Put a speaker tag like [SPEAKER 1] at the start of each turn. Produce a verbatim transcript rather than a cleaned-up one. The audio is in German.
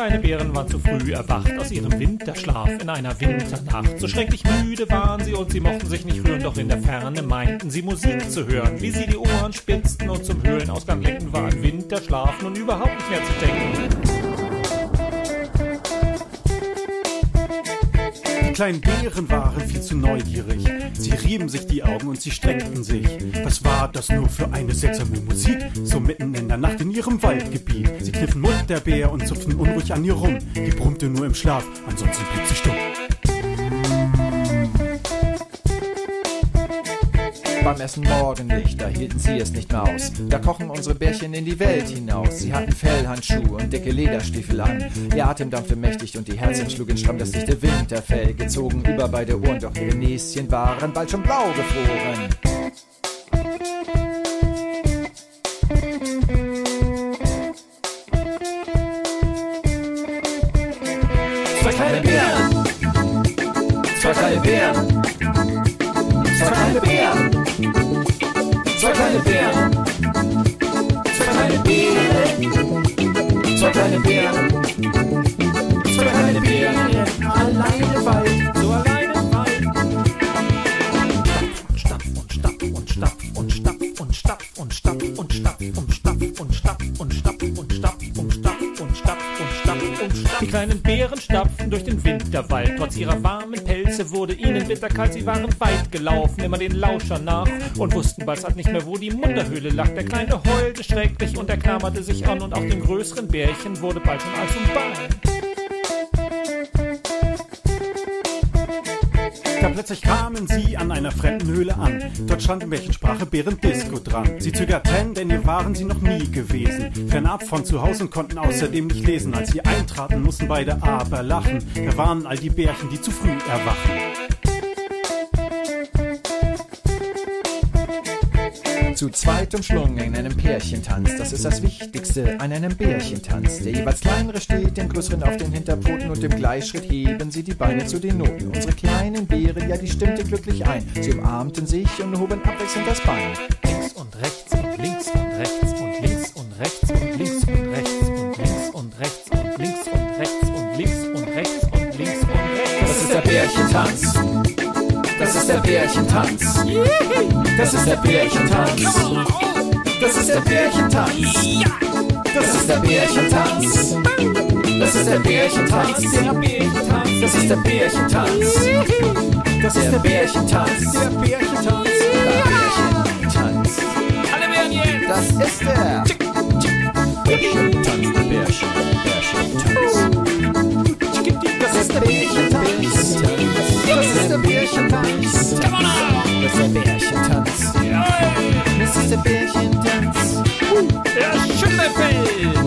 [SPEAKER 1] kleine Bären waren zu früh erwacht aus ihrem Winterschlaf in einer Winternacht. So schrecklich müde waren sie und sie mochten sich nicht rühren, doch in der Ferne meinten sie Musik zu hören. Wie sie die Ohren spitzten und zum Höhlenausgang lenkten, war an Winterschlaf nun überhaupt nicht mehr zu denken.
[SPEAKER 2] Die kleinen Bären waren viel zu neugierig. Sie rieben sich die Augen und sie strengten sich. Was war das nur für eine seltsame Musik? So mitten in der Nacht in ihrem Waldgebiet. Sie kniffen Mutterbär und zupften unruhig an ihr rum. Die brummte nur im Schlaf, ansonsten blieb sie stumm.
[SPEAKER 3] Beim Essen Morgenlicht, da hielten sie es nicht mehr aus. Da kochen unsere Bärchen in die Welt hinaus. Sie hatten Fellhandschuhe und dicke Lederstiefel an. Ihr Atem dampfte mächtig und die Herzen schlugen stramm. Das dichte Winterfell gezogen über beide Ohren. Doch ihre Näschen waren bald schon blau gefroren. Zwei kleine Bären, zwei kleine Bären, zwei kleine Bären, zwei kleine Bären, zwei kleine Bären, zwei kleine Bären, zwei kleine Bären, alleine im Wald, so alleine im Wald.
[SPEAKER 1] Stapf und stapf und stapf und stapf und stapf und stapf und stapf und stapf und stapf und stapf und stapf und stapf und stapf und stapf und stapf. Die kleinen Bären stapften durch den Winterwald. Trotz ihrer warmen Pelze wurde ihnen bitterkalt. Sie waren weit gelaufen, immer den Lauschern nach und wussten bald nicht mehr, wo die Mutterhöhle lag. Der Kleine heulte schrecklich und er klammerte sich an und auch dem größeren Bärchen wurde bald schon Eis und Bein.
[SPEAKER 2] Da plötzlich kamen sie an einer fremden Höhle an. Dort stand in Bärchensprache Bärendisco dran. Sie zögerten, denn hier waren sie noch nie gewesen. Fernab von zu Hause und konnten außerdem nicht lesen. Als sie eintraten, mussten beide aber lachen. Da waren all die Bärchen, die zu früh erwachen.
[SPEAKER 3] Zu zweit umschlungen in einem Pärchentanz, das ist das Wichtigste an einem Bärchentanz. Der jeweils kleinere steht dem größeren auf den Hinterpfoten und im Gleichschritt heben sie die Beine zu den Noten. Unsere kleinen Bären, ja, die stimmte glücklich ein. Sie umarmten sich und hoben abwechselnd das Bein.
[SPEAKER 1] Links und rechts und links und rechts und links und rechts und links und rechts und links und rechts und links und rechts und links und rechts und links und rechts.
[SPEAKER 3] Das ist der Bärchentanz. Das ist der Bärchentanz. Das ist der Bärchentanz. Das ist der Bärchentanz. Das ist der Bärchentanz. Das ist der Bärchentanz. Das ist der Bärchentanz. Das ist der Bärchentanz. Der Bärchentanz. Bärchentanz.
[SPEAKER 1] Alle Bären jetzt!
[SPEAKER 3] Das ist der Bärchentanz. Der Bärchen. Bärchentanz. Das ist der Bärchentanz. Das ist der Bärchentanz.
[SPEAKER 1] Come on now!
[SPEAKER 3] Das ist der Bärchentanz. Das ist der Bärchentanz.
[SPEAKER 1] Der Schimmelfeld!